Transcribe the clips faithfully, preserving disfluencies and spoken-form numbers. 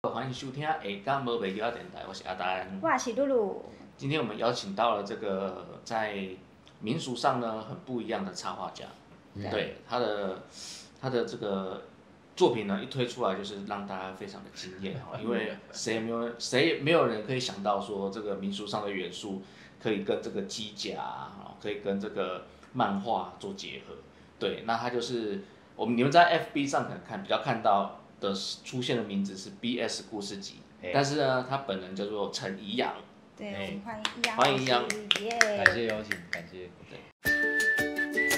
欢迎收听下港无袂晓电台，我是阿丹。 我是露露。 今天我们邀请到了这个在民俗上呢很不一样的插画家， 对， 对他的他的这个作品呢一推出来就是让大家非常的惊艳哈，因为谁也没有谁没有人可以想到说这个民俗上的元素可以跟这个机甲啊，可以跟这个漫画做结合。对，那他就是我们你们在 F B 上可能看比较看到的出现的名字是 B S 故事集，但是呢，他本人叫做陈怡阳。 对，我们欢迎易阳， 欢迎易阳， 耶！ 感谢邀请，感谢。对。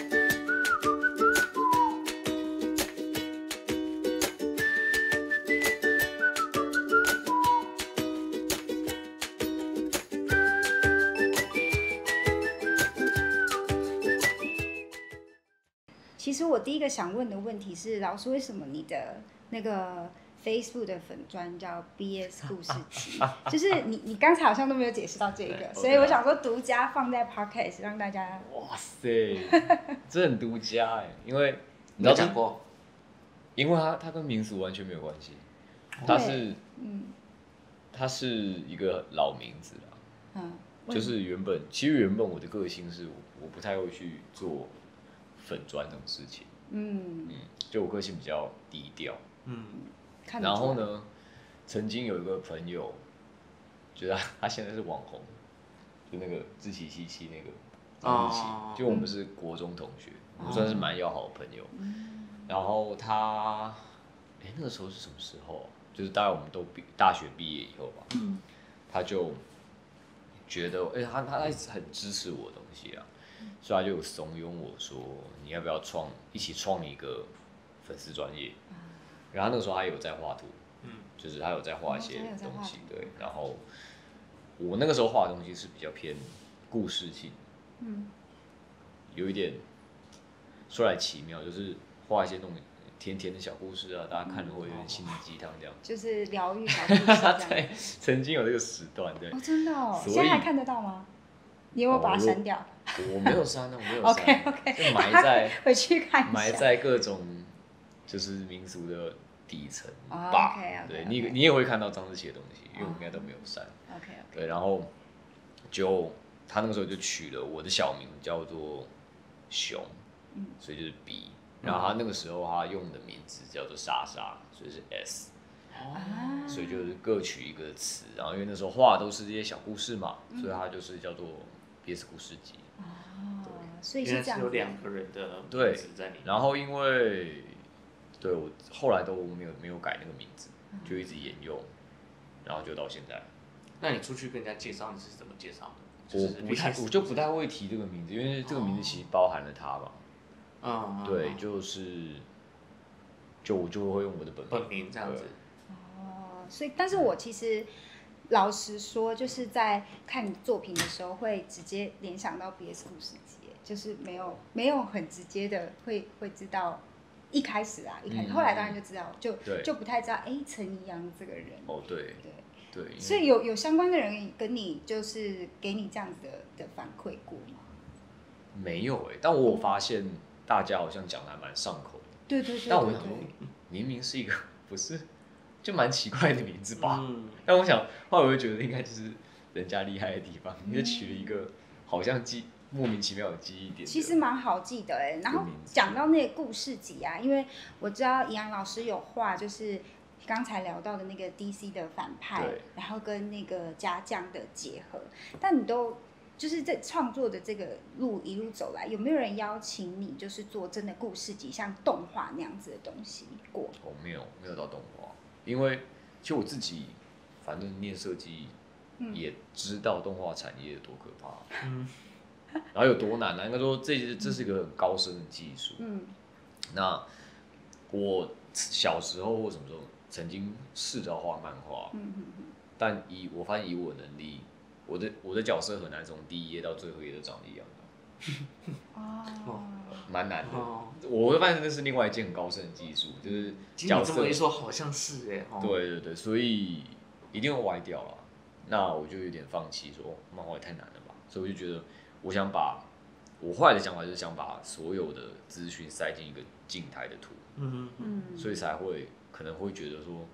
其实我第一个想问的问题是，老师，为什么你的那个 Facebook 的粉专叫 B S 故事集？就是你你刚才好像都没有解释到这个，所以我想说独家放在 Podcast 让大家。 哇塞，这很独家哎，因为你有讲过， 因为它它跟民俗完全没有关系，它是嗯， 它是一个老名字啦， 嗯， 就是原本其实原本我的个性是我我不太会去做粉专这种事情， 嗯嗯，就我个性比较低调， 嗯， 然后呢，曾经有一个朋友，就是他他现在是网红，就那个志奇七七那个张志奇， 哦， 就我们是国中同学，我们算是蛮要好的朋友。 嗯， 然后他，哎，那个时候是什么时候？就是大概我们都毕大学毕业以后吧， 嗯， 他就觉得，哎，他他一直很支持我的东西啊，所以他就有怂恿我说，你要不要创一起创一个粉丝专业？然后那个时候他有在画图，嗯，就是他有在画一些东西，对。然后我那个时候画的东西是比较偏故事性，嗯，有一点说来奇妙，就是画一些那种甜甜的小故事啊，大家看了会有点心灵鸡汤这样， 就是疗愈小故事这样。 对，曾经有这个时段，对。 哦，真的哦，现在还看得到吗？你有没有把它删掉？ 我没有删，我没有删 OK OK， 就埋在回去看一下， 埋在各种。就是民俗的底层吧， oh, okay, okay, 对你你也会看到张志奇的东西，因为我应该都没有删。 OK OK。 对，然后就他那个时候就取了我的小名叫做熊，嗯，所以就是 B。然后他那个时候他用的名字叫做莎莎，所以是 S。哦。所以就是各取一个词，然后因为那时候画的都是这些小故事嘛，嗯、所以他就是叫做 B S 故事集。 哦。所以是这样。 有两个人的对在里面。 然后因为。对我后来都没有没有改那个名字，就一直沿用，然后就到现在。 那你出去跟人家介绍你是怎么介绍的？ 我不太，我就不太会提这个名字，因为这个名字其实包含了他吧。 嗯， 对，就是，就我就会用我的本名本名这样子。 哦，所以，但是我其实老实说，就是在看你作品的时候，会直接联想到 B S 故事集，就是没有没有很直接的会会知道。一开始啊，一开始，嗯、后来当然就知道，就就不太知道，哎，陈怡阳这个人。 哦，对，对对。 所以有有相关的人跟你就是给你这样子的的反馈过吗？ 没有哎、欸，但我有发现大家好像讲的还蛮上口的。 对对 对, 对。 但我想说，明明是一个不是，就蛮奇怪的名字吧。嗯。但我想，后来我就觉得应该就是人家厉害的地方，你就取了一个好像记。莫名其妙的记忆点， 其实蛮好记的哎。然后讲到那个故事集啊，因为我知道怡阳老师有画，就是刚才聊到的那个 D C 的反派，然后跟那个家将的结合。但你都就是在创作的这个路一路走来，有没有人邀请你，就是做真的故事集，像动画那样子的东西过？ 哦，没有，没有到动画，因为其实我自己反正念设计，也知道动画产业有多可怕。嗯。然后有多难呢、啊？应该说这这是一个很高深的技术。嗯，那我小时候或什么时候曾经试着画漫画，嗯嗯嗯，但以我发现以我的能力，我的我的角色很难从第一页到最后一页都长得一样的。哦，蛮难的。哦、我会发现这是另外一件很高深的技术，就是角色。 你这么一说，好像是哎。 哦、对对对，所以一定会歪掉了。那我就有点放弃，说漫画也太难了吧，所以我就觉得。我想把，我后来的想法就是想把所有的资讯塞进一个静态的图，嗯嗯，所以才会可能会觉得说，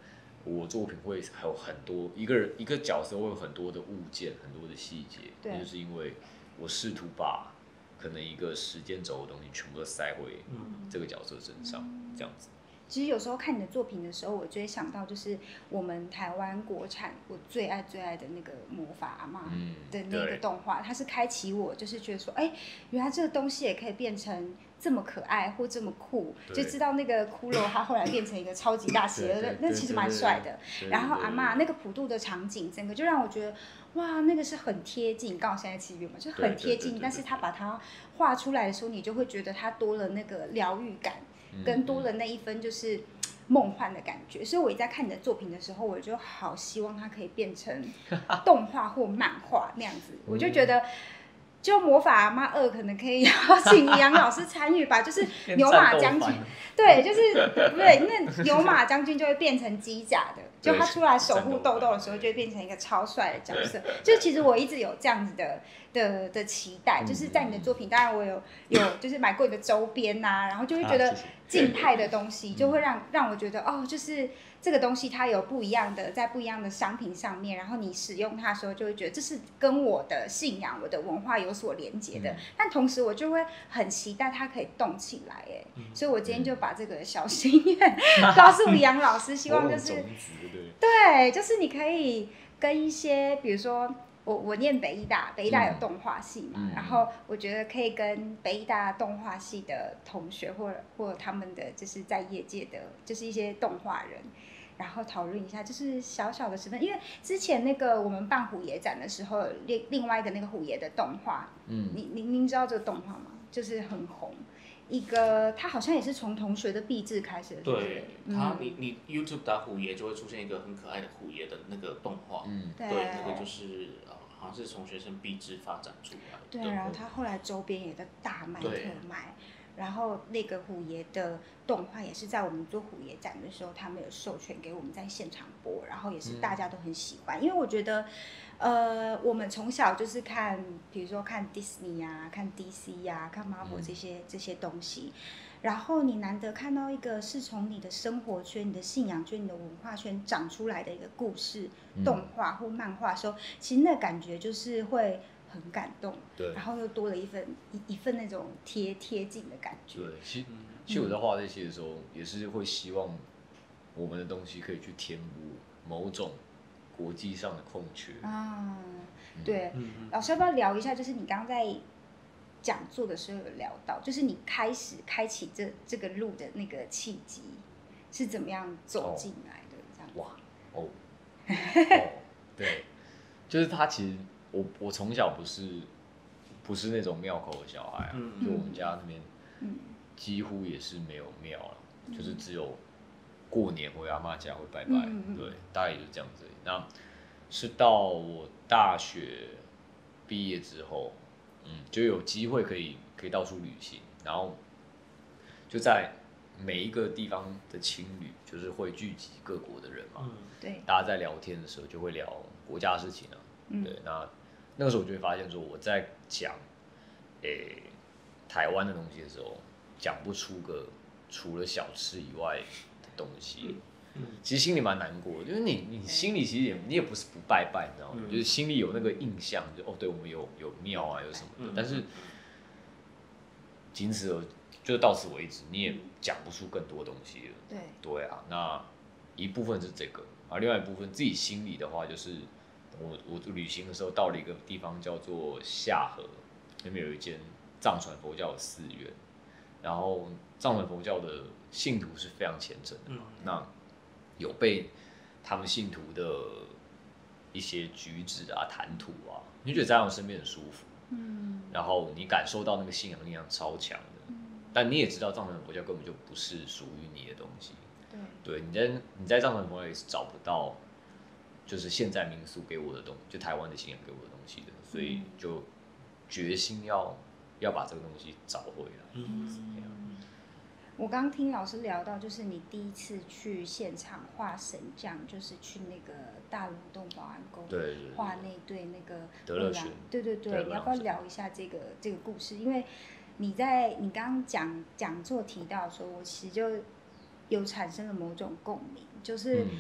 我作品会还有很多一个人一个角色会有很多的物件，很多的细节，那就是因为我试图把可能一个时间轴的东西全部都塞回这个角色身上，嗯、这样子。 其实有时候看你的作品的时候，我就会想到，就是我们台湾国产我最爱最爱的那个魔法阿嬷的那个动画，嗯、它是开启我，就是觉得说，哎，原来这个东西也可以变成这么可爱或这么酷，就知道那个骷髅它后来变成一个超级大邪恶，那其实蛮帅的。然后阿嬷那个普渡的场景，整个就让我觉得，哇，那个是很贴近，刚好现在七月嘛，就很贴近，但是他把它画出来的时候，你就会觉得它多了那个疗愈感。跟多了那一分就是梦幻的感觉，所以我一在看你的作品的时候，我就好希望它可以变成动画或漫画那样子，我就觉得。就魔法阿嬷二可能可以邀请杨老师参与吧，就是牛马将军，对，就是对，那牛马将军就会变成机甲的，就他出来守护豆豆的时候，就会变成一个超帅的角色。就其实我一直有这样子的的的期待，就是在你的作品，当然我有有就是买过你的周边呐、啊，然后就会觉得静态的东西就会让让我觉得哦，就是这个东西它有不一样的，在不一样的商品上面，然后你使用它的时候，就会觉得这是跟我的信仰、我的文化有所连接的。嗯、但同时，我就会很期待它可以动起来，哎、嗯，所以我今天就把这个小心愿告诉杨老师，希望就是对，就是你可以跟一些，比如说。我我念北艺大，北艺大有动画系嘛，嗯、然后我觉得可以跟北艺大动画系的同学或或他们的就是在业界的，就是一些动画人，然后讨论一下，就是小小的十分，因为之前那个我们办虎爷展的时候，另另外一个那个虎爷的动画，嗯，您您您知道这个动画吗？就是很红。一个，他好像也是从同学的壁纸开始的， 对，他你你 YouTube 打虎爷就会出现一个很可爱的虎爷的那个动画，嗯，对，那个就是好像是从学生壁纸发展出来的。 对，然后他后来周边也在大卖特卖，然后那个虎爷的动画也是在我们做虎爷展的时候，他们有授权给我们在现场播，然后也是大家都很喜欢，嗯、因为我觉得。呃，我们从小就是看，比如说看 Disney 啊，看 D C 啊，看 Marvel 这些、嗯、这些东西，然后你难得看到一个是从你的生活圈、你的信仰圈、你的文化圈长出来的一个故事、嗯、动画或漫画的时候，其实那感觉就是会很感动，对，然后又多了一份一一份那种贴贴近的感觉。 对，其实其实我在画这些的时候，嗯、也是会希望我们的东西可以去填补某种。国际上的空缺啊，对，嗯、老师要不要聊一下？就是你刚刚在讲座的时候有聊到，就是你开始开启这这个路的那个契机是怎么样走进来的？这样哇哦，哦，对，就是他其实我我从小不是不是那种庙口的小孩啊，嗯、就我们家那边几乎也是没有庙了，嗯、就是只有。过年回阿嬷家会拜拜，嗯嗯对，大概也就这样子。那是到我大学毕业之后，嗯，就有机会可以可以到处旅行，然后就在每一个地方的青旅，就是会聚集各国的人嘛，嗯、 对， 大家在聊天的时候就会聊国家的事情啊，嗯、对，那那个时候我就会发现说我在讲，诶、欸，台湾的东西的时候，讲不出个除了小吃以外。东西，其实心里蛮难过的，就是你你心里其实也你也不是不拜拜，你知道吗？嗯、就是心里有那个印象，就哦，对我们有有庙啊，有什么的，嗯、但是仅此而就到此为止，你也讲不出更多东西了。对对啊，那一部分是这个，啊，另外一部分自己心里的话，就是我我旅行的时候到了一个地方叫做下河，那边有一间藏传佛教的寺院，然后藏传佛教的。信徒是非常虔诚的嘛，嗯、那有被他们信徒的一些举止啊、谈吐啊，你就觉得在我身边很舒服，嗯，然后你感受到那个信仰力量超强的，嗯、但你也知道藏传佛教根本就不是属于你的东西，对，对，你在你在藏传佛教也是找不到，就是现在民俗给我的东西，就台湾的信仰给我的东西的，所以就决心要要把这个东西找回来，嗯。 我刚听老师聊到，就是你第一次去现场画神将，就是去那个大龙洞保安宫画那对那个德勒泉， 对对对，你要不要聊一下这个这个故事？因为你在你刚刚讲讲座提到说，我其实就有产生了某种共鸣，就是、嗯、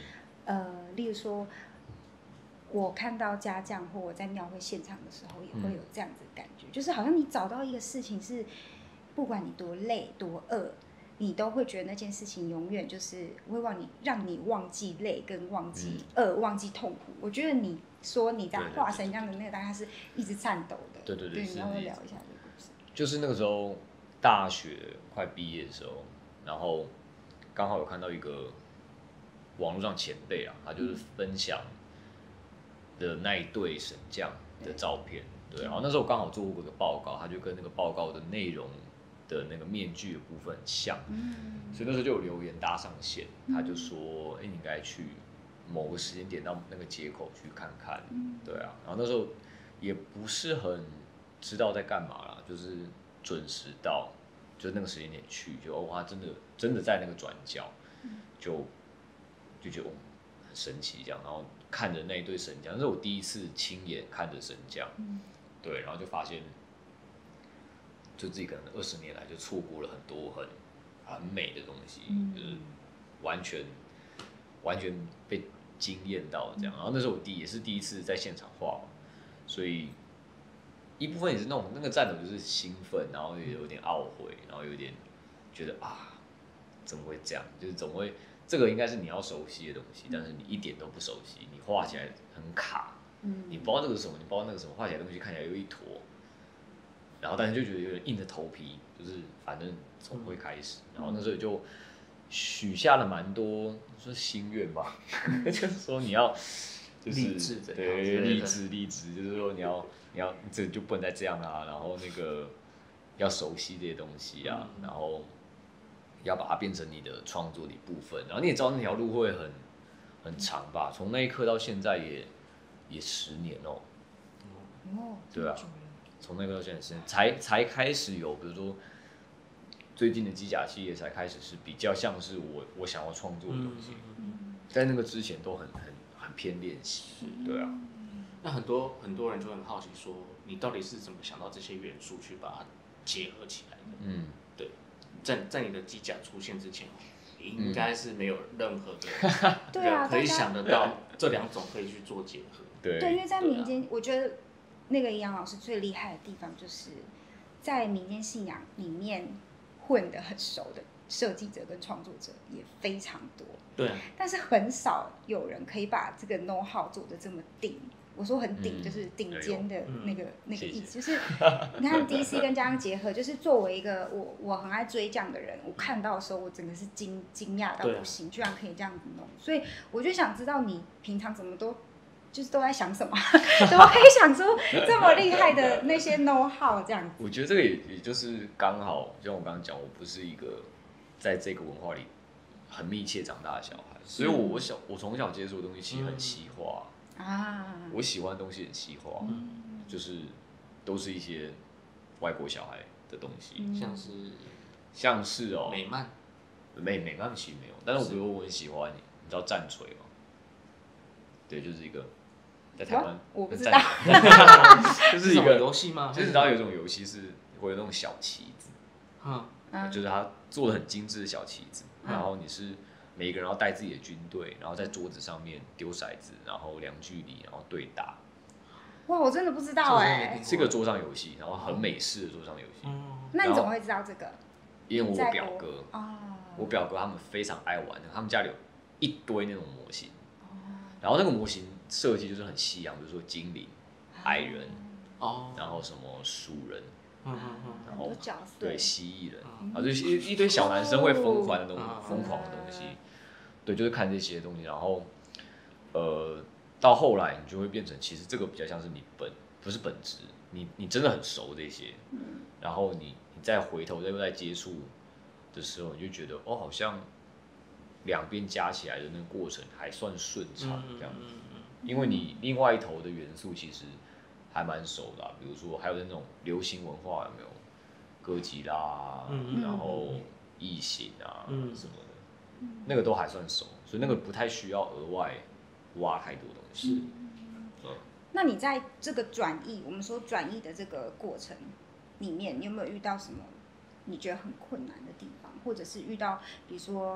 呃，例如说，我看到家将或我在庙会现场的时候，也会有这样子的感觉，嗯、就是好像你找到一个事情是，不管你多累多饿，你都会觉得那件事情永远就是会让你让你忘记累跟忘记饿、嗯、忘记痛苦。我觉得你说你在化神这样的那个当下是一直颤抖的。 对对对， 对，你要不要聊一下这个故事？ 就是那个时候大学快毕业的时候，然后刚好有看到一个网络上前辈啊，他就是分享的那一对神将的照片，对，然后那时候我刚好做过一个报告，他就跟那个报告的内容的那个面具的部分很像，嗯、所以那时候就有留言搭上线，他就说，哎、欸，你应该去某个时间点到那个街口去看看，嗯、对啊，然后那时候也不是很知道在干嘛啦，就是准时到，就那个时间点去，就哦，他真的真的在那个转角，就就觉得哦很神奇这样，然后看着那一对神将，那是我第一次亲眼看着神将，嗯、对，然后就发现，就自己可能二十年来就错过了很多很很美的东西，嗯、就是完全完全被惊艳到这样，然后那时候我第也是第一次在现场画，所以一部分也是那种那个战斗就是兴奋，然后也有点懊悔，然后有点觉得啊怎么会这样，就是怎么会。这个应该是你要熟悉的东西，但是你一点都不熟悉，你画起来很卡，嗯、你不知道这个是什么，你不知道那个什么，画起来的东西看起来有一坨，然后但是就觉得有点硬着头皮，就是反正总会开始，然后那时候就许下了蛮多说心愿吧，就是说你要就是励志的， 对励志励志，就是说你要你要这就不能再这样啊，然后那个要熟悉这些东西啊，嗯、然后。要把它变成你的创作的一部分，然后你也知道那条路会很很长吧？从那一刻到现在也也十年哦、喔，对啊，从那个到现在才才开始有，比如说最近的机甲系列才开始是比较像是我我想要创作的东西，嗯、在那个之前都很很很偏练习，对啊。 那很多很多人就很好奇说，你到底是怎么想到这些元素去把它结合起来的？嗯。在在你的机甲出现之前，应该是没有任何的人可以想得到这两种可以去做结合。 对， 对，因为在民间，啊、我觉得那个杨老师最厉害的地方，就是在民间信仰里面混得很熟的设计者跟创作者也非常多。 对， 但是很少有人可以把这个 know how 做得这么定。我说很顶，嗯、就是顶尖的那个、嗯、那个意思，谢谢就是你看 D C 跟家将结合，就是作为一个我我很爱追这样的人，我看到的时候我整个是惊惊讶到不行，居然可以这样子弄，所以我就想知道你平常怎么都就是都在想什么，怎么可以想出这么厉害的那些 know how 这样子？ 我觉得这个也也就是刚好，就像我刚刚讲，我不是一个在这个文化里很密切长大的小孩，所以我我小我从小接触的东西其实很西化。嗯啊，我喜欢的东西很西化，嗯、就是都是一些外国小孩的东西， 嗯、像是像是哦， 美漫， 美美漫其实没有，但是我比如我很喜欢，你知道战锤吗？对，就是一个在台湾， 我不知道， 就是一个游戏吗？ 就是你知道有一种游戏是会有那种小旗子，嗯，就是它做的很精致的小旗子，嗯、然后你是。每一个人要带自己的军队，然后在桌子上面丢骰子，然后量距离，然后对打。 哇，我真的不知道哎、 欸。是个桌上游戏，然后很美式的桌上游戏。 嗯、那你怎么会知道这个？ 因为我表哥，哦、我表哥他们非常爱玩，他们家里有一堆那种模型。哦、然后那个模型设计就是很西洋，比如说精灵、矮人，哦、然后什么鼠人。 嗯嗯嗯，然后对蜥蜴人，嗯、啊，就是一一堆小男生会疯狂的那种疯狂的东西，嗯、对，就是看这些东西，然后，呃，到后来你就会变成，其实这个比较像是你本不是本质，你你真的很熟这些，嗯、然后你你再回头再再接触的时候，你就觉得哦，好像两边加起来的那个过程还算顺畅这样子，嗯嗯嗯、因为你另外一头的元素其实。还蛮熟的、啊，比如说还有那种流行文化有没有，哥吉拉、啊，嗯、然后异形啊、嗯、什么的，嗯、那个都还算熟，所以那个不太需要额外挖太多东西。嗯嗯、那你在这个转译，我们说转译的这个过程里面，你有没有遇到什么你觉得很困难的地方，或者是遇到比如说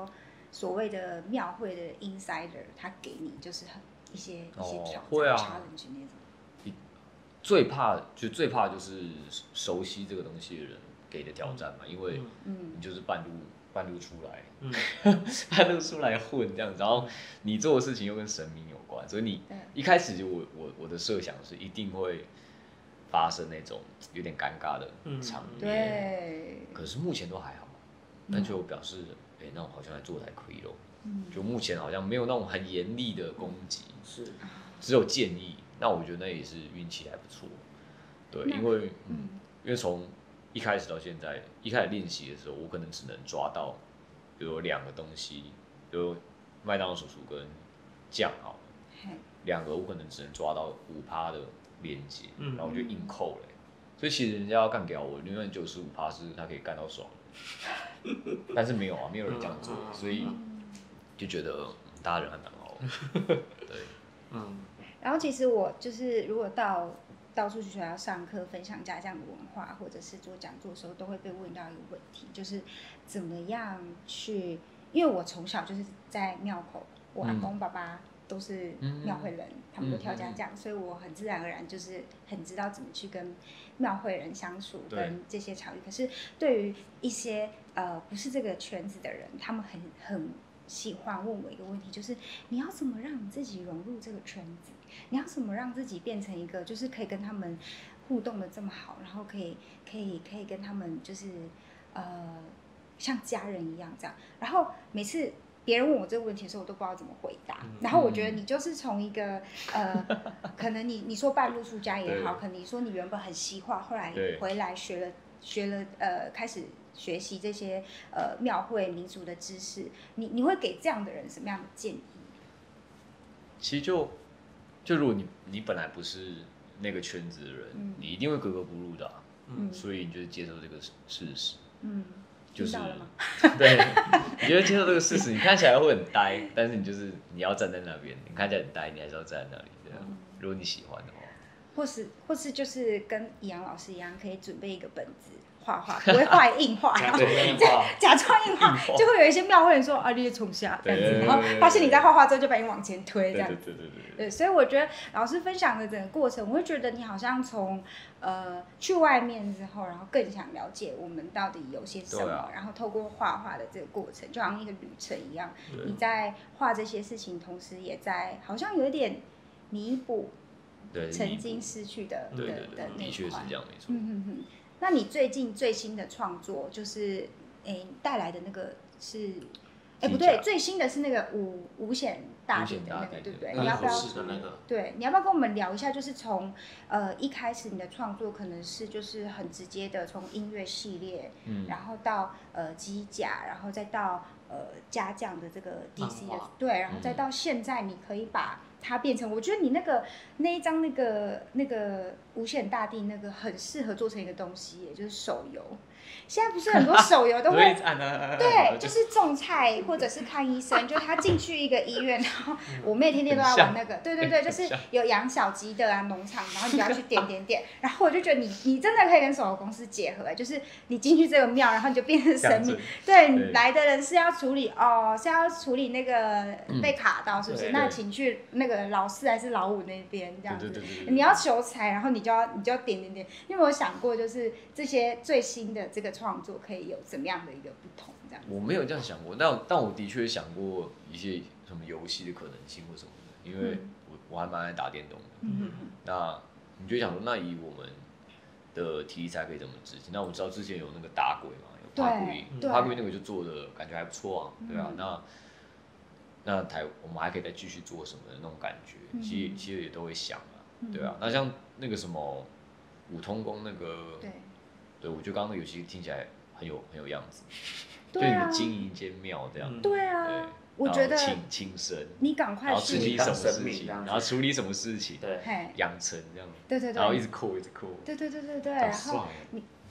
所谓的庙会的 insider 他给你就是很一些一些挑战、 哦、会啊 challenge 那种？ 最怕就最怕就是熟悉这个东西的人给的挑战嘛，因为你就是半路半路出来，嗯、半路出来混这样子，然后你做的事情又跟神明有关，所以你一开始就我我我的设想是一定会发生那种有点尴尬的场面， 对。 可是目前都还好，那就表示哎、欸，那我好像在做台亏咯。就目前好像没有那种很严厉的攻击，是只有建议。那我觉得那也是运气还不错，对，因为嗯，因为从一开始到现在，一开始练习的时候，我可能只能抓到有两个东西，有麦当劳叔叔跟酱好了，两个我可能只能抓到五趴的连接，然后我就硬扣了、欸。所以其实人家要干掉我，永远九十五趴是他可以干到爽，但是没有啊，没有人这样做，所以就觉得大家人还蛮好的，对， 嗯。然后其实我就是如果到到处去学校上课分享家将的文化，或者是做讲座的时候，都会被问到一个问题，就是怎么样去，因为我从小就是在庙口，我阿公爸爸都是庙会人，嗯、他们都跳家将，嗯、所以我很自然而然就是很知道怎么去跟庙会人相处，跟这些场域。可是对于一些呃不是这个圈子的人，他们很很喜欢问我一个问题，就是你要怎么让你自己融入这个圈子？你要怎么让自己变成一个，就是可以跟他们互动的这么好，然后可以可以可以跟他们就是呃像家人一样这样。然后每次别人问我这个问题的时候，我都不知道怎么回答。然后我觉得你就是从一个呃，可能你你说半路出家也好，可能你说你原本很西化，后来回来学了学了呃开始学习这些呃庙会民俗的知识，你你会给这样的人什么样的建议？ 其实就。就如果你你本来不是那个圈子的人，嗯、你一定会格格不入的、啊，嗯、所以你就是接受这个事实，嗯，就是对，你就会接受这个事实。你看起来会很呆，但是你就是你要站在那边，你看起来很呆，你还是要站在那里，这样。嗯、如果你喜欢的话， 或是或是就是跟易阳老师一样，可以准备一个本子。画画不会画硬画，然后假装硬画，就会有一些庙会人说啊，你从下这样子，然后发现你在画画之后就把你往前推这样子，对对对对对。所以我觉得老师分享的整个过程，我会觉得你好像从呃去外面之后，然后更想了解我们到底有些什么，啊、然后透过画画的这个过程，就好像一个旅程一样，你在画这些事情，同时也在好像有一点弥补曾经失去的的的那一块，的确是这样，没错。嗯嗯嗯。那你最近最新的创作就是，诶带来的那个是，哎不对，最新的是那个五五显大帝的那个，对不对？你要不要？对，你要不要跟我们聊一下？就是从呃一开始你的创作可能是就是很直接的从音乐系列，嗯，然后到呃机甲，然后再到呃家将的这个 D C 的，对，然后再到现在你可以把它变成，我觉得你那个那一张那个那个五显大帝那个很适合做成一个东西，也就是手游。现在不是很多手游都会对，就是种菜或者是看医生，就是他进去一个医院，然后我妹天天都在玩那个，对对对，就是有养小鸡的啊农场，然后你就要去点点点，然后我就觉得你你真的可以跟手游公司结合，就是你进去这个庙，然后你就变成神明，对，来的人是要处理哦，是要处理那个被卡到是不是？那请去那个老四还是老五那边这样子，你要求财，然后你就要你就要点点点，你有没有想过就是这些最新的这个创作可以有怎么样的一个不同？这样我没有这样想过，但但我的确想过一些什么游戏的可能性或什么的，因为我我还蛮爱打电动的。嗯嗯那你就想说，那以我们的题材可以怎么执行？那我知道之前有那个打鬼嘛，有趴鬼，趴鬼那个就做的感觉还不错啊，对啊。嗯、那那台我们还可以再继续做什么的那种感觉，嗯、其实其实也都会想啊，对啊。那像那个什么五通宫那个，对。对，我觉得刚刚那个游戏听起来很有很有样子，对啊，就你们经营一间庙这样， 对啊，对我觉得请请神， 你赶快去， 然后处理什么事情，然后处理什么事情， 对， 养成这样， 对对对， 然后一直扣一直扣， 对对对对对，然后你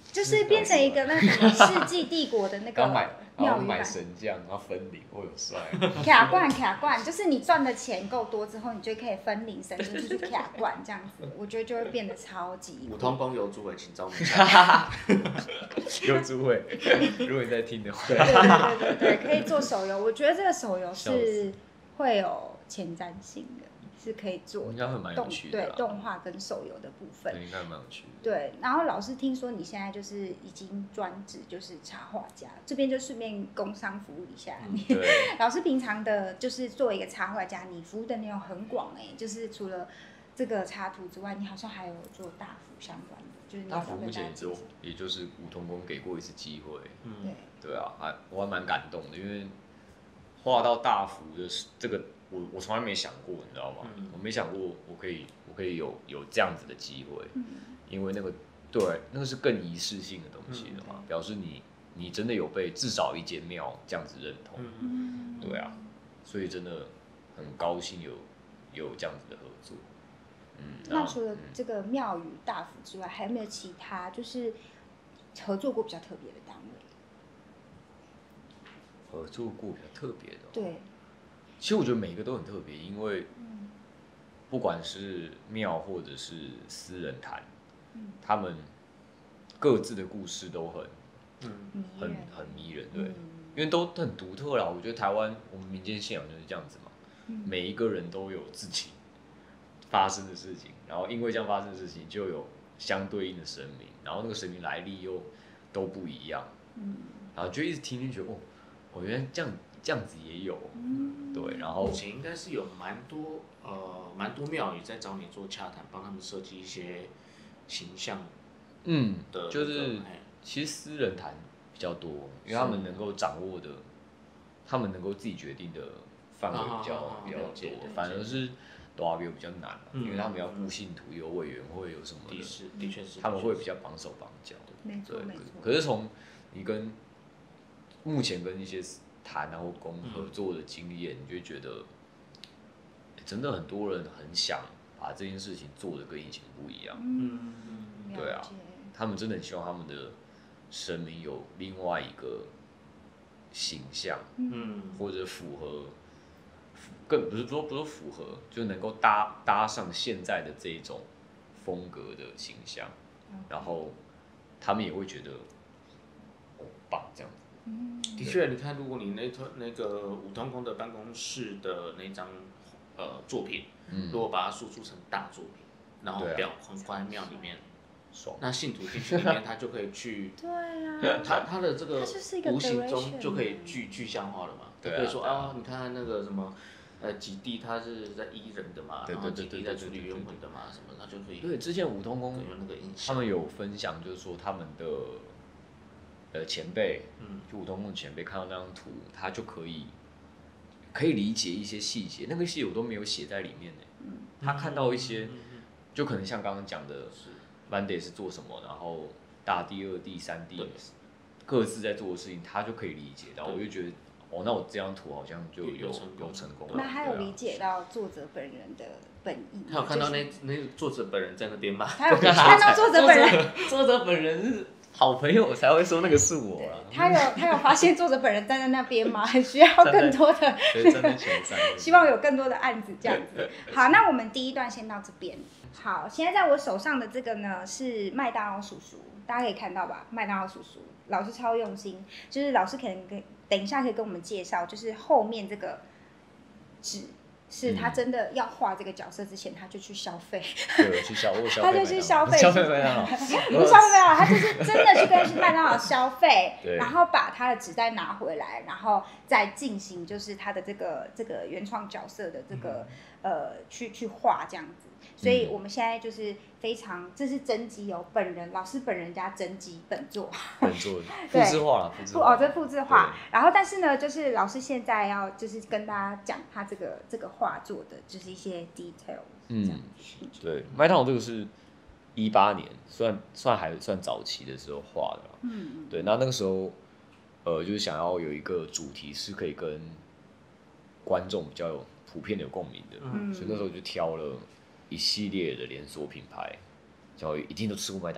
就是变成一个那个世纪帝国的那个庙宇买神将，然后分灵，我有帅。 卡罐卡罐，就是你赚的钱够多之后，你就可以分灵神进去卡罐这样子，我觉得就会变得超级。 五通宫有诸位，请招募。 有诸位，如果你在听的话。 对对对对对，可以做手游，我觉得这个手游是会有前瞻性的。是可以做， 应该会蛮有趣的、 啊。对，动画跟手游的部分， 应该蛮有趣的。 对，然后老师听说你现在就是已经专职就是插画家，这边就顺便工商服务一下你。 嗯、对。 老师平常的就是作为一个插画家，你服务的内容很广哎、欸，就是除了这个插图之外，你好像还有做大幅相关的，就是你大幅目前也就也就是五通宫给过一次机会， 嗯， 对对啊，还我还蛮感动的，因为画到大幅的这个。我我从来没想过，你知道吗？嗯、我没想过我可以我可以有有这样子的机会，嗯、因为那个对那个是更仪式性的东西的嘛，嗯、表示你你真的有被至少一间庙这样子认同，嗯、对啊，所以真的很高兴有有这样子的合作。嗯， 那除了这个庙宇大福之外，还有没有其他就是合作过比较特别的单位？ 合作过比较特别的、哦， 对。 其实我觉得每一个都很特别，因为不管是庙或者是私人坛，嗯、他们各自的故事都很、嗯、很很迷人，对，嗯、因为都很独特啦。我觉得台湾我们民间信仰就是这样子嘛，嗯、每一个人都有自己发生的事情，然后因为这样发生的事情就有相对应的神明，然后那个神明来历又都不一样，嗯、然后就一直听进去，哦，哦，原来这样。这样子也有，嗯、对，然后目前应该是有蛮多呃蛮多庙宇在找你做洽谈，帮他们设计一些形象， 嗯，的，就是其实私人坛比较多，因为他们能够掌握的，他们能够自己决定的范围比较、啊、比较多，反而是大庙比较难、嗯，因为他们要顾信徒，有委员会，有什么的， 的确的确是， 他们会比较绑手绑脚， 没错没错。 可是从你跟目前跟一些谈然后工合作的经验，你就会觉得、欸，真的很多人很想把这件事情做得跟以前不一样。 嗯， 对啊，他们真的很希望他们的神明有另外一个形象，嗯，或者符合，更不是说不是符合，就能够搭搭上现在的这一种风格的形象，嗯、然后他们也会觉得，哦，棒这样子。 的确，你看，如果你那那个五通宫的办公室的那张呃作品，嗯、如果把它输出成大作品，然后表横放在庙里面，那信徒进去里面，他就可以去， 对啊， 他他的这个无形中就可以具具象化了嘛，就可以说啊，你看那个什么。呃，几地他是在医人的嘛，然后几地在处理冤魂的嘛，什么他就可以。 对，之前五通宫有那个印象， 他们有分享，就是说他们的呃前辈，嗯，就五通宫的前辈看到那张图，他就可以可以理解一些细节，那个细节我都没有写在里面呢。嗯，他看到一些，嗯嗯、就可能像刚刚讲的，Monday 是做什么，然后大地、二地、三地各自在做的事情，他就可以理解到，我就觉得。哦，那我这张图好像就有有成功了。 那还有理解到作者本人的本意。 他有看到那那作者本人在那边吗？ 他有看到作者本人。 作者本人是好朋友才会说那个是我啊。 他有他有发现作者本人站在那边吗？很需要更多的。 对，站在前站。 希望有更多的案子这样子。好，那我们第一段先到这边。好，现在在我手上的这个呢是麦当劳叔叔，大家可以看到吧？麦当劳叔叔，老师超用心，就是老师可能跟。等一下可以跟我们介绍，就是后面这个纸是他真的要画这个角色之前，他就去消费， 对，去消，我消费， 他就去消费， 消费麦当劳， 不是消费麦当劳，他就是真的去跟麦当劳消费，然后把他的纸袋拿回来，然后再进行就是他的这个这个原创角色的这个、嗯、呃去去画这样子。所以我们现在就是非常，这是真迹哦，本人老师本人家真迹本作， 本作复制化了，复制化哦，这复制化。然后但是呢，就是老师现在要就是跟大家讲他这个这个画作的，就是一些 detail。 嗯，对，麦当劳这个是一八年，算算还算早期的时候画的。嗯，对，那那个时候呃，就是想要有一个主题是可以跟观众比较有普遍的有共鸣的，嗯，所以那时候就挑了。一系列的连锁品牌，就一定都吃过麦当劳吧？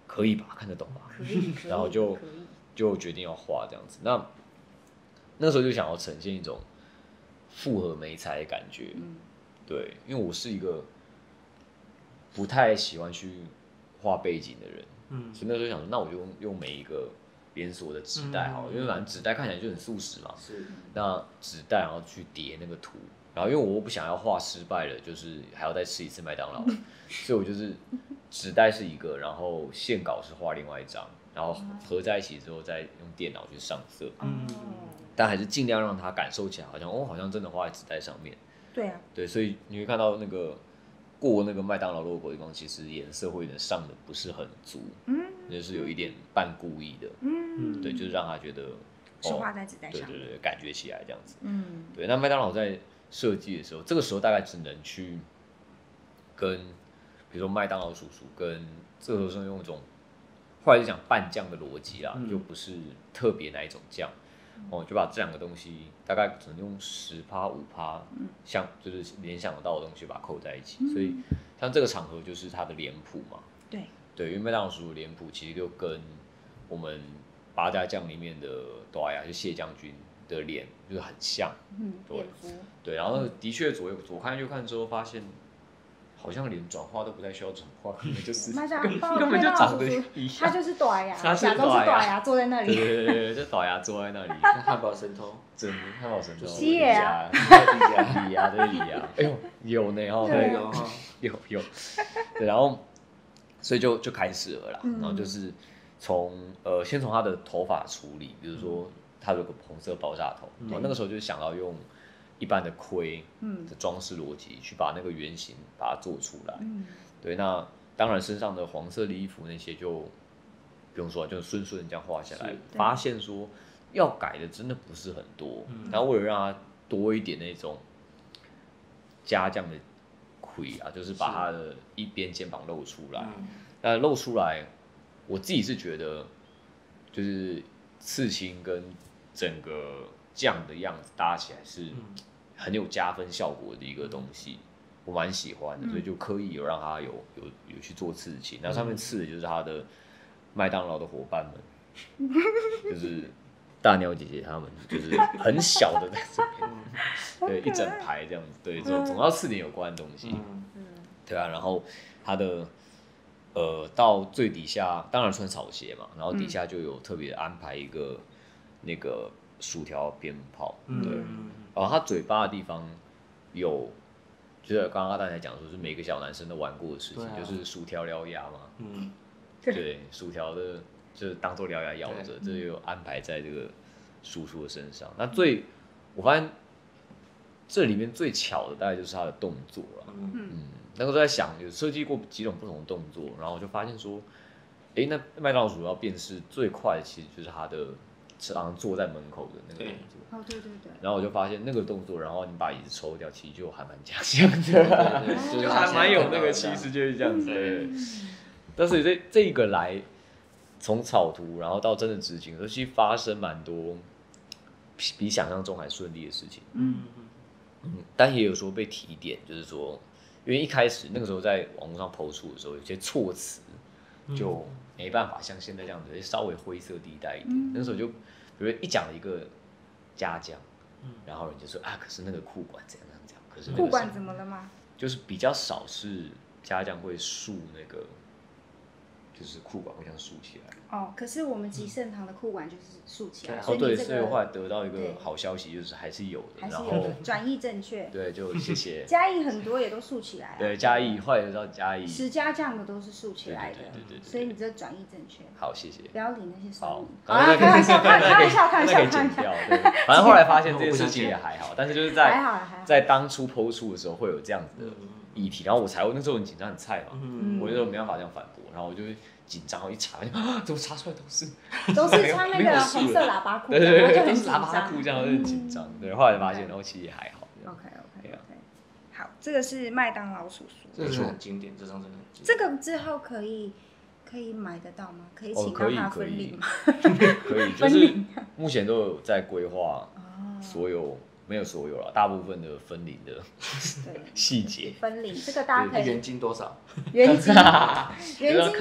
可以吧，看得懂吧， 可以， 然后就就决定要画这样子。那那时候就想要呈现一种复合媒材的感觉，嗯，对，因为我是一个不太喜欢去画背景的人，嗯，所以那时候想说，那我就用用每一个连锁的纸袋好了，嗯，因为反正纸袋看起来就很速食嘛，是，那纸袋然后去叠那个图，然后因为我不想要画失败了，就是还要再吃一次麦当劳，所以我就是纸袋是一个，然后线稿是画另外一张，然后合在一起之后再用电脑去上色，嗯。但还是尽量让它感受起来，好像哦，好像真的画在纸袋上面。 对啊。 对，所以你会看到那个过那个麦当劳 logo 的地方，其实颜色会有点上的不是很足，嗯，就是有一点半故意的，嗯，对，就是让他觉得是画在纸袋上， 对对对，感觉起来这样子，嗯，对。那麦当劳在设计的时候，这个时候大概只能去跟，比如说麦当劳叔叔跟这个时候是用一种，后来就讲拌酱的逻辑啦，嗯，就不是特别哪一种酱。哦，就把这两个东西大概只能用十趴五趴，像就是联想得到的东西把它扣在一起，嗯，所以像这个场合就是它的脸谱嘛， 对对，因为麦当劳叔叔脸谱其实就跟我们八家将里面的朵雅就谢将军的脸就是很像，嗯，对对，然后的确左右左看右看之后发现。好像连转化都不太需要转化，根本就是根本就长得一样。 他就是朵雅，假装是朵雅坐在那里。 对对对对，就朵雅坐在那里。 汉堡神偷， 真的汉堡神偷。 西野啊， 李呀，这是李呀。哎呦，有呢哦， 对， 有有有。对，然后所以就就开始了啦，然后就是从呃先从他的头发处理，比如说他有个红色爆炸头，然后那个时候就想要用。一般的盔的装饰逻辑，去把那个原型把它做出来。嗯，对，那当然身上的黄色的衣服那些就不用说，就顺顺这样画下来。发现说要改的真的不是很多，嗯，然后为了让它多一点那种加酱的盔啊，就是把它的一边肩膀露出来。那露出来，我自己是觉得就是刺青跟整个。酱的样子搭起来是很有加分效果的一个东西，我蛮喜欢的，所以就刻意有让他有有有去做刺青，然后上面刺的就是他的麦当劳的伙伴们，就是大鸟姐姐他们，就是很小的在这边，对，一整排这样子，对，总总要刺点有关的东西，对啊，然后他的呃到最底下当然穿草鞋嘛，然后底下就有特别安排一个那个。薯条鞭炮，对，嗯、然后他嘴巴的地方有，就是刚刚阿蛋才讲说，是每个小男生都玩过的事情，啊、就是薯条獠牙嘛，嗯，对，薯条的，就是当做獠牙咬着，这就安排在这个叔叔的身上。那最，我发现这里面最巧的大概就是他的动作了，嗯嗯，那个时候在想，有设计过几种不同的动作，然后我就发现说，哎，那麦当劳鼠要辨识最快的，其实就是他的。常常坐在门口的那个动作， 哦对对对， 然后我就发现那个动作，然后你把椅子抽掉，其实就还蛮假象的，对对，就还蛮有那个气势，就是这样子。对，但是这这个来，从草图然后到真的执行，其实发生蛮多比想象中还顺利的事情。嗯嗯，但也有说被提点，就是说，因为一开始那个时候在网络上抛出的时候，有些措辞就。没办法像现在这样子，稍微灰色地带一点。嗯、那时候就，比如一讲了一个家将，嗯、然后人就说啊，可是那个裤管怎样怎样，可是那个裤管怎么了吗？ 就是比较少是家将会竖那个，就是裤管会这样竖起来。 哦，可是我们集盛堂的裤管就是竖起来。 哦，对，所以后来得到一个好消息，就是还是有的， 还是有的，转译正确。 对，就谢谢。 嘉义很多也都竖起来。 对，嘉义后来得到嘉义。 十家酱的都是竖起来的， 对对对， 所以你这转译正确。 好，谢谢。 不要理那些酸民。 好， 开玩笑，开玩笑，开玩笑，开玩笑。 对，反正后来发现这件事情也还好，但是就是在还好还好在当初抛出的时候会有这样子的议题，然后我才那时候很紧张很菜嘛，我那时候没办法这样反驳，然后我就。紧张，我一查，啊，怎么查出来都是都是穿那个红色喇叭裤， 对对对，都是喇叭裤，这样就很紧张。对，后来发现，然后其实也还好。 OK OK OK， 好，这个是麦当劳叔叔， 这是很经典，这张真的很经典。 这个之后可以可以买得到吗？可以请到他分领吗？ 可以，就是目前都有在规划所有。没有所有了，大部分的分领的细节。 分领这个大家可以。 原金多少？ 原金， 原金看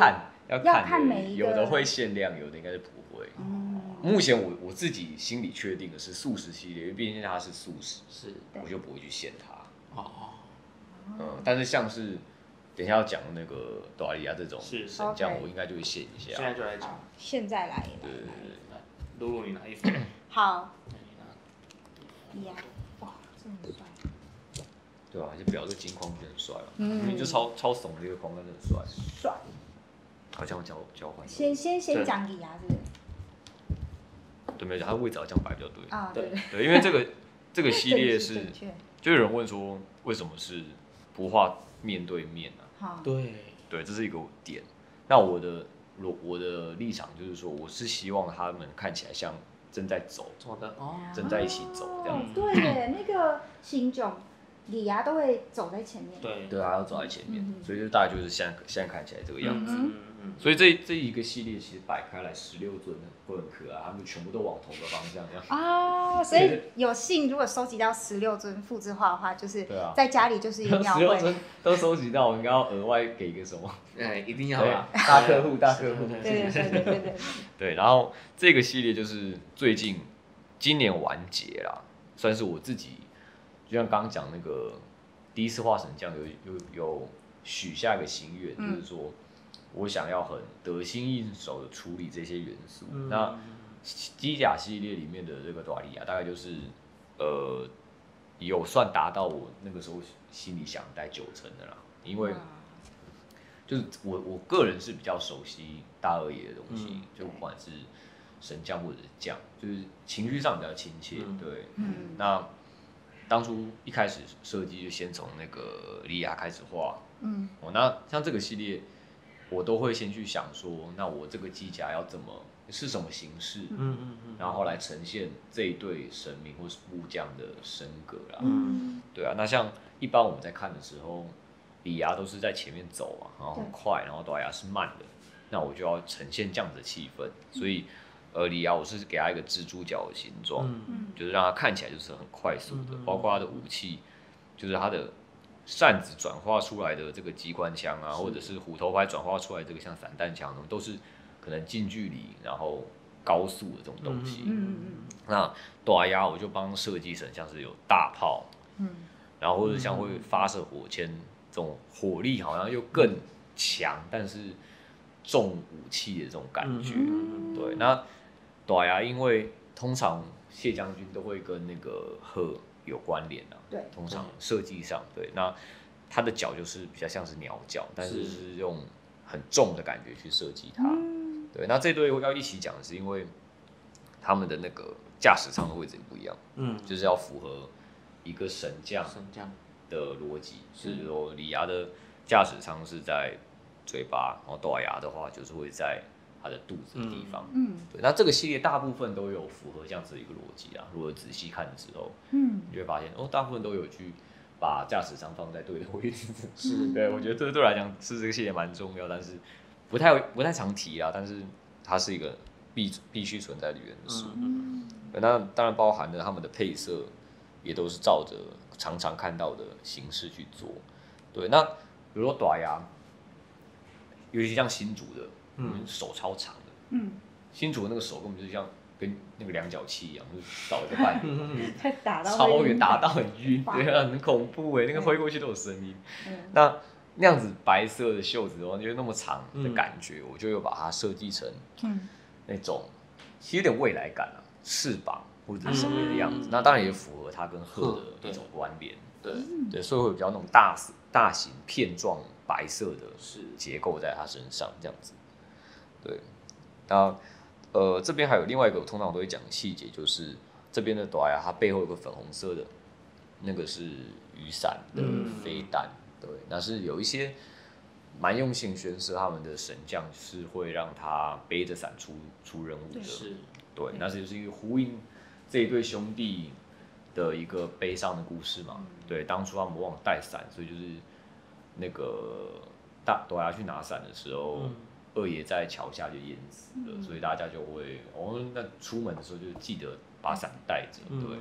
要要看每一个， 有的会限量，有的应该是不会。嗯，目前我我自己心里确定的是素食系列，因为毕竟它是素食， 是， 我就不会去限它。 哦， 嗯，但是像是等一下要讲那个多利亚这种是神将，我应该就会限一下。 现在就来讲， 现在来， 对对对， 露露你拿一份。 好。呀，哇，这么帅。 对啊，就表这金框就很帅了，明明就超超怂的一个框，但是很帅。 帅。 好像交交换。 先先先讲李牙是不是？ 对，没有讲，他位置好像摆比较对。 啊，对对。 对，因为这个这个系列是，就有人问说为什么是不画面对面啊？ 对对，这是一个点。那我的我我的立场就是说，我是希望他们看起来像正在走， 走的哦， 正在一起走这样子。 对耶，那个新种李牙都会走在前面。 对对啊，要走在前面，所以就大概就是现在现在看起来这个样子。 嗯嗯， 所以这这一个系列其实摆开来十六尊会很可爱，他们全部都往同个方向这样。 啊，所以有幸如果收集到十六尊复制画的话，就是在家里就是一定要会。十六尊都收集到，我应该要额外给一个什么？ 哎，一定要啦， 大客户，大客户。 对对对对对对。 对，然后这个系列就是最近今年完结啦，算是我自己，就像刚刚讲那个第一次画神将有有有许下一个心愿，嗯、就是说我想要很得心应手的处理这些元素。嗯、那机甲系列里面的这个多利亚，大概就是呃有算达到我那个时候心里想带九成的啦，因为就是我我个人是比较熟悉大二爷的东西，嗯、就不管是神将或者是将，就是情绪上比较亲切。嗯、对，嗯、那当初一开始设计就先从那个莉亚开始画，嗯，哦，那像这个系列，我都会先去想说，那我这个机甲要怎么是什么形式，嗯嗯嗯，然后来呈现这一对神明或是武将的身格啦，嗯，对啊，那像一般我们在看的时候，莉亚都是在前面走嘛，然后很快，然后多亚是慢的，那我就要呈现这样子的气氛，所以。呃，里亚我是给他一个蜘蛛脚的形状，嗯、就是让他看起来就是很快速的，嗯、包括他的武器，就是他的扇子转化出来的这个机关枪啊，或者是虎头牌转化出来这个像散弹枪，都是可能近距离然后高速的这种东西。嗯嗯、那多亚我就帮设计成像是有大炮，嗯、然后或者像会发射火箭这种火力好像又更强，但是重武器的这种感觉。嗯、对，那。多亚因为通常谢将军都会跟那个鹤有关联啊，对，通常设计上对，那他的脚就是比较像是鸟脚，但是是用很重的感觉去设计它，嗯、对，那这对要一起讲的是因为他们的那个驾驶舱的位置也不一样，嗯，就是要符合一个神将的逻辑，是说里亚的驾驶舱是在嘴巴，然后多亚的话就是会在。它的肚子的地方，嗯，对，那这个系列大部分都有符合这样子的一个逻辑啊。如果仔细看的时候，嗯，你就会发现哦，大部分都有去把驾驶舱放在对的位置。是，对，我觉得这对我来讲是这个系列蛮重要，但是不太不太常提啊。但是它是一个必必须存在的元素。嗯，那当然包含了他们的配色，也都是照着常常看到的形式去做。对，那比如说短牙，尤其像新竹的。嗯，手超长的，嗯，新竹的那个手根本就像跟那个量角器一样，就倒一个半圆， 打到超远，打到很晕，对啊，很恐怖哎，那个挥过去都有声音。嗯、那那样子白色的袖子的话，就那么长的感觉，嗯、我就又把它设计成那种其实有点未来感啊，翅膀或者什么的样子。嗯、那当然也符合它跟鹤的一种关联，对对，所以会比较那种大大型片状白色的结构在它身上这样子。对，那呃这边还有另外一个我通常都会讲的细节，就是这边的朵亚它背后有个粉红色的，那个是雨伞的飞弹，嗯、对，那是有一些蛮用心宣示他们的神将是会让他背着伞出出任务的，是，对，那这就是一个呼应这一对兄弟的一个悲伤的故事嘛，嗯、对，当初他们忘了带伞，所以就是那个大朵亚去拿伞的时候。嗯二爷在桥下就淹死了，嗯、所以大家就会，哦，那出门的时候就记得把伞带着，对，嗯、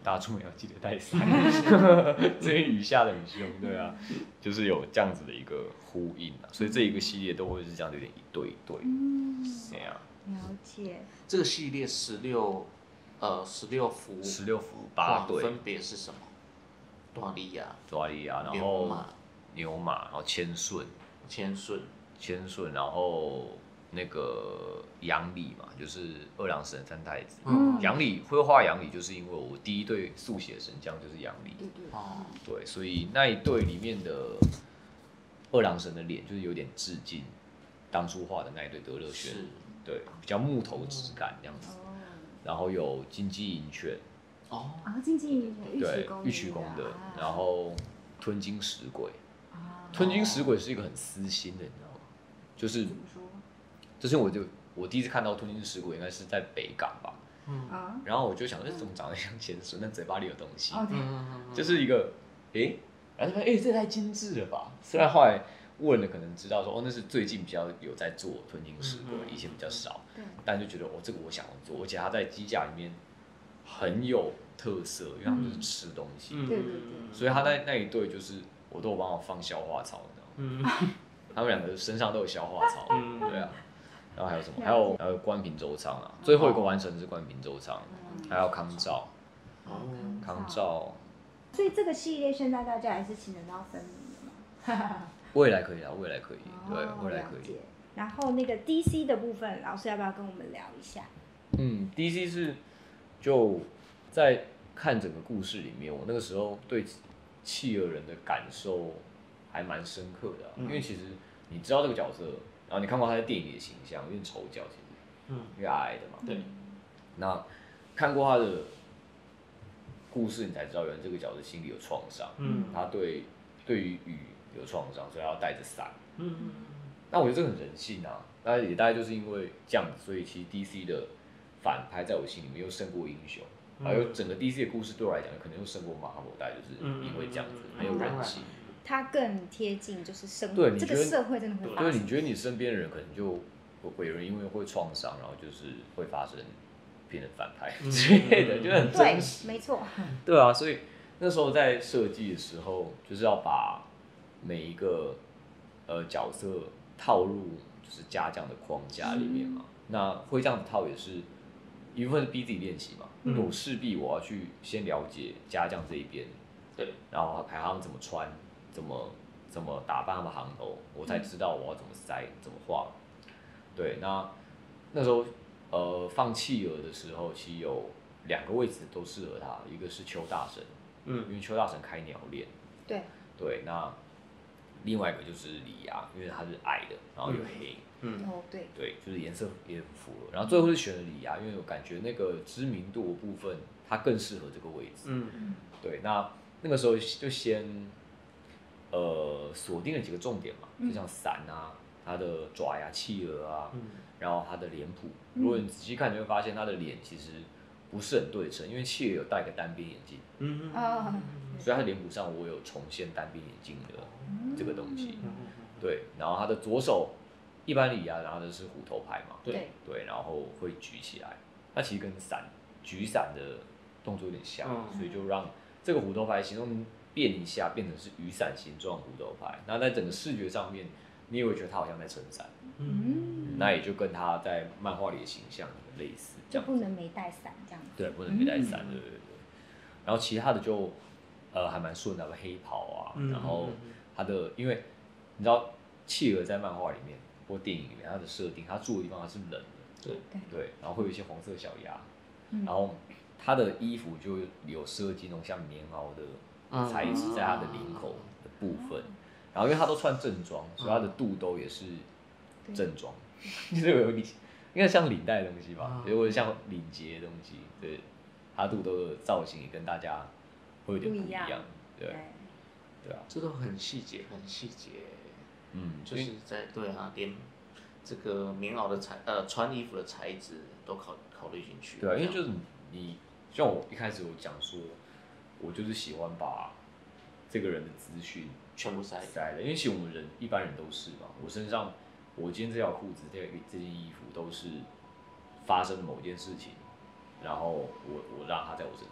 大家出门要记得带伞。最近雨下的很凶，对啊，就是有这样子的一个呼应啊，所以这一个系列都会是这样，有点一对一对， 嗯， 这样。 了解。 这个系列十六，呃，十六幅， 十六幅八对， 分别是什么？多利亚、 多利亚，然后牛马、 牛马，然后千顺、 千顺、 千顺，然后那个杨礼嘛，就是二郎神三太子。 嗯杨礼会画杨礼，就是因为我第一对速写神将就是杨礼。 对对。 哦， 对，所以那一对里面的二郎神的脸，就是有点致敬当初画的那一对德乐轩。 是， 对，比较木头质感这样子。 哦。 然后有金鸡银犬。 哦。 啊，经济对， 玉玉渠宫的， 啊然后吞金石鬼。 啊吞金石鬼是一个很私心的，你知道吗？就是怎么说？ 就是我就我第一次看到吞金石鬼，应该是在北港吧。 嗯啊。 然后我就想，这怎么长得像钱孙？那嘴巴里有东西。 哦，对。 就是一个，诶，然后发现，诶，这太精致了吧？虽然后来问了，可能知道说，哦，那是最近比较有在做吞金石鬼，以前比较少。 对。 但就觉得，哦，这个我想要做，而且它在机架里面很有特色，因为他们就是吃东西。 对对对。 所以他那那一对就是我都有帮我放消化草，你知道吗？他们两个身上都有消化草，对啊。然后还有什么？还有还有关平周仓啊，最后一个完成是关平周仓，还有康照，康照。 所以这个系列现在大家还是情人都要分明的嘛？ 未来可以啊，未来可以，对， 哦未来可以。 然后那个 D C 的部分，老师要不要跟我们聊一下？ 嗯 ，D C 是就在看整个故事里面，我那个时候对企鹅人的感受还蛮深刻的、啊嗯，因为其实你知道这个角色，然后你看过他在电影里的形象，有点丑角，其实，嗯，因为矮矮的嘛， 对。 那看过他的故事，你才知道原来这个角色心里有创伤，嗯，他对对于雨有创伤，所以他要带着伞，嗯嗯。那我觉得这很人性啊，那也大概就是因为这样子，所以其实 D C 的反派在我心里面又胜过英雄。还有整个 D C 的故事对我来讲，可能又胜过马哈姆代，就是因为这样子很有人性。 它更贴近就是生活， 这个社会真的会发生。 对，你觉得你身边的人可能就会有人因为会创伤，然后就是会发生变成反派之类的，就很真实。 对，没错。 对啊，所以那时候在设计的时候，就是要把每一个呃角色套入就是家将的框架里面嘛。那会这样子套也是一部分是逼自己练习嘛。因为我势必我要去先了解家将这一边， 对， 然后看他们怎么穿，怎么怎么打扮他们行头，我才知道我要怎么塞，怎么画。对，那那时候呃放企鹅的时候，其实有两个位置都适合他，一个是邱大神，嗯，因为邱大神开鸟链， 对， 对，那另外一个就是李涯，因为他是矮的，然后又黑。 嗯，哦，对， 对，就是颜色也很符合。然后最后是选了李涯，因为我感觉那个知名度的部分，它更适合这个位置。嗯，对，那那个时候就先呃锁定了几个重点嘛，就像伞啊，它的爪呀、企鹅啊，嗯、然后它的脸谱。如果你仔细看，你会发现它的脸其实不是很对称，因为企鹅有戴个单边眼镜。嗯嗯。所以它的脸谱上我有重现单边眼镜的这个东西。对，然后它的左手。一般李涯拿的是虎头牌嘛， 对对，然后会举起来，它其实跟伞举伞的动作有点像，嗯、所以就让这个虎头牌形状变一下，变成是雨伞形状虎头牌。那在整个视觉上面，你也会觉得它好像在撑伞，嗯，那也就跟它在漫画里的形象类似，这样就不能没带伞这样子， 对，不能没带伞，对对对。然后其他的就呃还蛮顺的，黑袍啊，然后它的因为你知道企鹅在漫画里面。或电影里面它的设定，它住的地方它是冷的， 对对，然后会有一些黄色小鸭，嗯、然后它的衣服就有设计那种像棉袄的材质在它的领口的部分，嗯、然后因为它都穿正装，所以它的肚兜也是正装，就是有领，应该像领带的东西吧，或者像领结的东西，对，它肚兜的造型也跟大家会有点不一样，对，对啊， 这都很细节，很细节。 嗯， 就是在对啊，连这个棉袄的材呃穿衣服的材质都考考虑进去。 对啊，因为就是你像我一开始我讲说，我就是喜欢把这个人的资讯全部塞塞了，因为其实我们人一般人都是嘛，我身上我今天这条裤子、这这件衣服都是发生了某件事情，然后我我让它在我身上，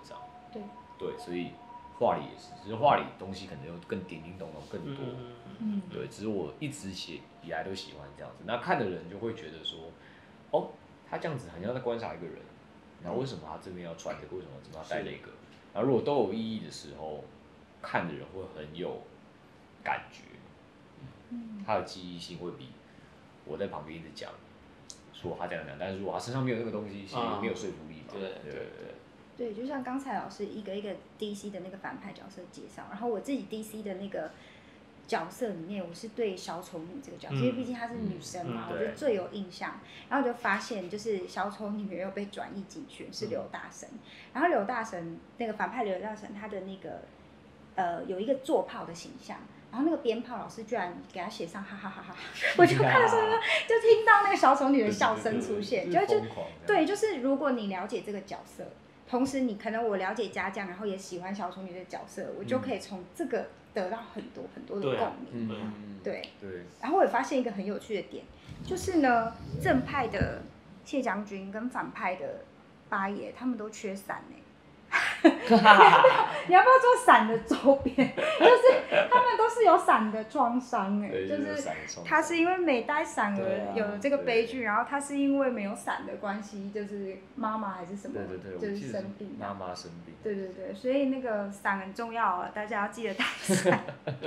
对对，所以画里也是，只是画里东西可能又更叮叮咚咚更多。 嗯， 对，只是我一直写以来都喜欢这样子，那看的人就会觉得说，哦，他这样子好像在观察一个人，然后为什么他这边要穿这个，为什么这边要戴那个？然后如果都有意义的时候，看的人会很有感觉，嗯，他的记忆性会比我在旁边一直讲，说他这样讲，但是如果他身上没有那个东西，其实没有说服力嘛。 对对对。 对，就像刚才老师一个一个 D C 的那个反派角色介绍，然后我自己 D C 的那个角色里面，我是对小丑女这个角色，嗯、因为毕竟她是女生嘛，嗯、我觉得最有印象。然后我就发现，就是小丑女又被转译进去是刘大神，嗯、然后刘大神那个反派刘大神，他的那个呃有一个做炮的形象。然后那个鞭炮老师居然给他写上哈哈哈哈，我就看的时候就听到那个小丑女的笑声出现，就就对，就是如果你了解这个角色，同时你可能我了解家将，然后也喜欢小丑女的角色，我就可以从这个得到很多很多的共鸣。对，对。然后我也发现一个很有趣的点，就是呢，正派的谢将军跟反派的八爷他们都缺伞呢。你要不要做伞的周边？就是他们都是有伞的创伤哎，就是他是因为没带伞而有这个悲剧，然后他是因为没有伞的关系，就是妈妈还是什么， 对对对， 就是生病， 妈妈生病， 对对对，所以那个伞很重要啊，大家要记得带伞。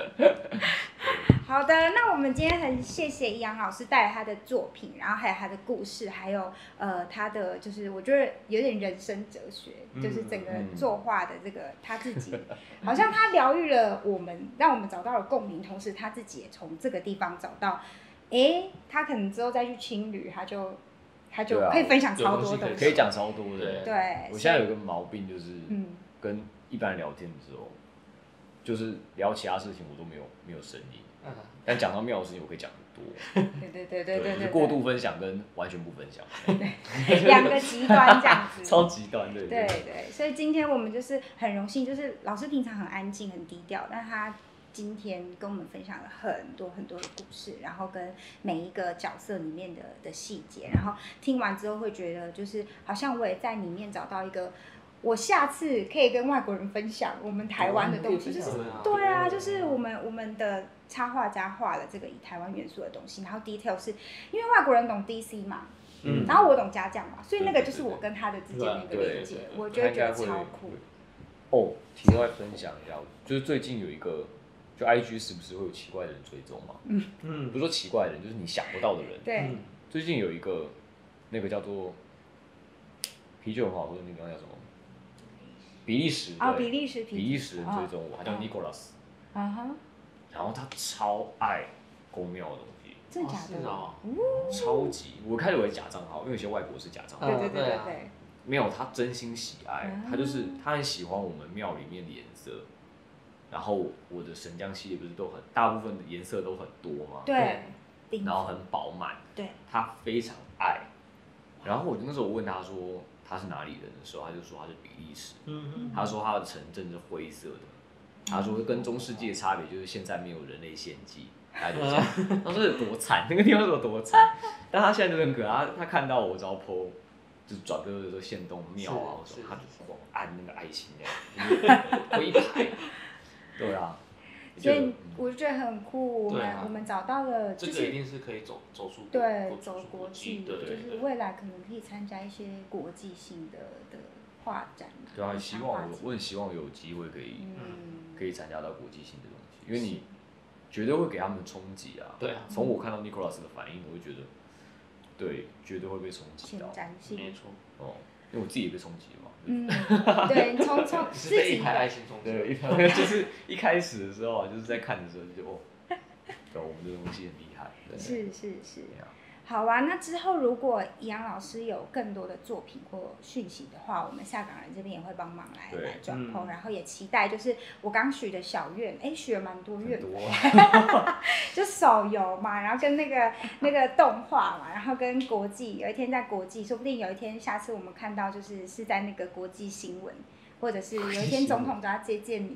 好的，那我们今天很谢谢易阳老师带来他的作品，然后还有他的故事，还有呃他的就是我觉得有点人生哲学，嗯、就是整个作画的这个他自己，好像他疗愈了我们，让我们找到了共鸣，同时他自己也从这个地方找到，哎，他可能之后再去青旅，他就他就可以分享超多东西， 可以讲超多的。 对， 我现在有个毛病就是，嗯，跟一般人聊天的时候，就是聊其他事情我都没有没有声音。但讲到妙的事情，我可以讲很多。 对对对对对对， 过度分享跟完全不分享， 两个极端这样子。 超极端，对对对。所以今天我们就是很荣幸，就是老师平常很安静、很低调，但他今天跟我们分享了很多很多的故事，然后跟每一个角色里面的的细节，然后听完之后会觉得，就是好像我也在里面找到一个。我下次可以跟外国人分享我们台湾的东西，就是对啊，就是我们我们的插画家画了这个以台湾元素的东西，然后 detail 是因为外国人懂 D C 嘛，嗯，然后我懂家将嘛，所以那个就是我跟他的之间的一个连接，我就会觉得超酷。 哦，题外分享一下，就是最近有一个，就 I G 时不时会有奇怪的人追踪嘛，嗯嗯，不是说奇怪的人，就是你想不到的人。 对， 最近有一个那个叫做啤酒很好喝，那个叫什么？比利时啊，比利时比利时人追踪我，他叫 Nicholas， 啊哈，然后他超爱宫庙的东西， 真的假的？ 超级，我开始以为假账号，因为有些外国是假账号， 对对对对对， 没有，他真心喜爱，他就是他很喜欢我们庙里面的颜色，然后我的神将系列不是都很大部分的颜色都很多吗？ 对， 然后很饱满， 对， 他非常爱，然后我就那时候我问他说。他是哪里人的时候，他就说他是比利时。嗯、他说他的城镇是灰色的。他说跟中世纪的差别就是现在没有人类献祭，他就这样。他说有多惨，那个地方有多惨。但他现在就很可爱，他他看到我只要 po， 就是转播的时候限动庙啊或什么，他就光按那个爱心那样，推一排。对啊。 所以我就觉得很酷，我们、啊、我们找到了，就是这个一定是可以走走出对走国际，就是未来可能可以参加一些国际性的的画展。 对啊，希望我我很希望有机会可以、嗯、可以参加到国际性的东西，因为你绝对会给他们冲击啊。 对啊， 从我看到 Nicholas 的反应，我会觉得，对，绝对会被冲击到。 前瞻性， 没错。 哦，因为我自己也被冲击了嘛。 嗯，对，从从自己一排爱心冲击， 对，一就是一开始的时候啊，就是在看的时候就哦，对，我们这东西很厉害。 是是是。好啊，那之后如果易阳老师有更多的作品或讯息的话，我们下港人这边也会帮忙来来转 po，、嗯、然后也期待就是我刚许的小愿，哎，许了蛮多愿的，就手游嘛，然后跟那个那个动画嘛，然后跟国际，有一天在国际，说不定有一天下次我们看到就是是在那个国际新闻，或者是有一天总统都要接见你了。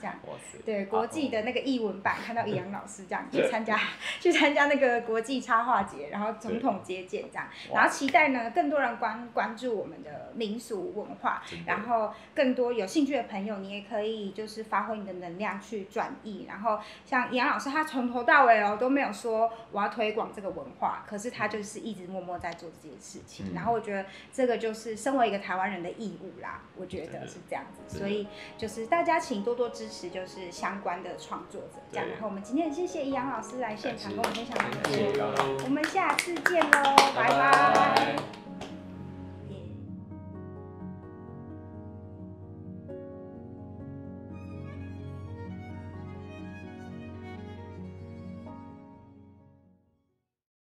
这样。对，国际的那个艺文版，看到宜阳老师这样去参加去参加那个国际插画节，然后总统接见这样，然后期待呢更多人关关注我们的民俗文化，然后更多有兴趣的朋友，你也可以就是发挥你的能量去转译，然后像宜阳老师他从头到尾哦都没有说我要推广这个文化，可是他就是一直默默在做这件事情，嗯、然后我觉得这个就是身为一个台湾人的义务啦，我觉得是这样子，所以就是大家请多多支持，就是相关的创作者这样。然后我们今天谢谢宜阳老师来现场跟我们分享这么多，我们下次见喽，拜拜。